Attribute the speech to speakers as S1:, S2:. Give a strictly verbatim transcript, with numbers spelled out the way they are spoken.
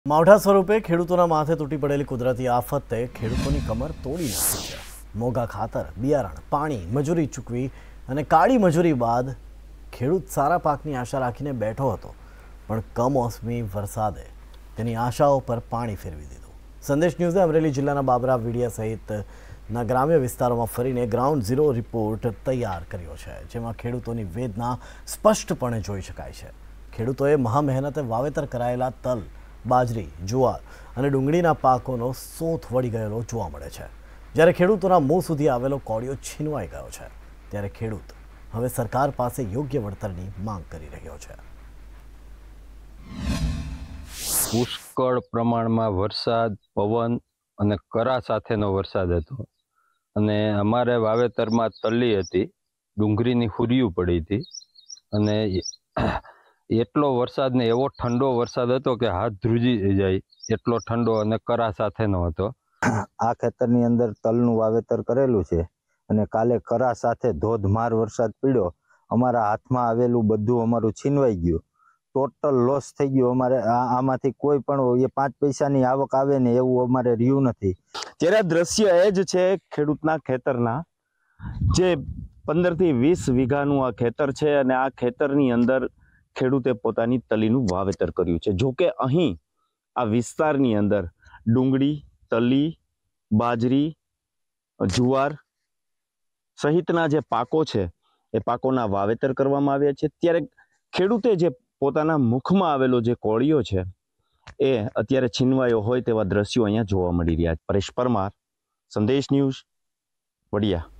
S1: માવઠા સ્વરૂપે ખેડૂતોના માથે તૂટી પડેલી કુદરતી આફતે ખેડૂતોની કમર તોડી નાખી છે। મોંઘા ખાતર, બિયારણ, પાણી, મજૂરી ચૂકવી અને કાળી મજૂરી બાદ ખેડૂત સારા પાકની આશા રાખીને બેઠો હતો, પણ કમોસમી વરસાદે તેની આશાઓ પર પાણી ફેરવી દીધું। સંદેશ ન્યૂઝે અમરેલી જિલ્લાના બાબરા, વીડિયા સહિતના ગ્રામ્ય વિસ્તારોમાં ફરીને ગ્રાઉન્ડ ઝીરો રિપોર્ટ તૈયાર કર્યો છે, જેમાં ખેડૂતોની વેદના સ્પષ્ટપણે જોઈ શકાય છે। ખેડૂતોએ મહા મહેનતે વાવેતર કરાયેલા તલ, બાજરી, જુવાર અને ડુંગળીના પાકોનો સોથ વળી ગયેલો જોવા મળે છે। જ્યારે ખેડૂતોના મોં સુધી આવેલો કોળિયો છીનવાઈ ગયો છે, ત્યારે ખેડૂત હવે સરકાર પાસે યોગ્ય વળતરની માંગ કરી રહ્યો છે।
S2: પુષ્કળ પ્રમાણમાં વરસાદ, પવન અને કરા સાથેનો વરસાદ હતો અને અમારે વાવેતરમાં તલી હતી, ડુંગળીની હુરિયું પડી હતી અને એટલો વરસાદ ને એવો ઠંડો વરસાદ હતો કે હાથ ધ્રુજી જાય એટલો ઠંડો અને કરા સાથેનો હતો।
S3: આ ખેતરની અંદર તલનું વાવેતર કરેલું છે અને કાલે કરા સાથે ધોધમાર વરસાદ પડ્યો, અમારા હાથમાં આવેલું બધું અમારું છીનવાઈ ગયું, ટોટલ લોસ થઈ ગયું। અમારે આમાંથી કોઈ પણ એ પાંચ પૈસાની આવક આવે ને એવું અમારે રહ્યું નથી।
S4: ત્યારે દ્રશ્ય એ જ છે ખેડૂતના ખેતરના, જે પંદર થી વીસ વીઘાનું આ ખેતર છે અને આ ખેતરની અંદર ખેડૂતે પોતાની તલીનું વાવેતર કર્યું છે। જો કે અહીં આ વિસ્તારની અંદર ડુંગળી, તલી, બાજરી, જુવાર સહિતના જે પાકો છે એ પાકોના વાવેતર કરવામાં આવ્યા છે। ત્યારે ખેડૂતે જે પોતાના મુખમાં આવેલો જે કોળિયો છે એ અત્યારે છીનવાયો હોય તેવા દ્રશ્યો અહીંયા જોવા મળી રહ્યા છે। પરેશ પરમાર, સંદેશ ન્યૂઝ, વડિયા।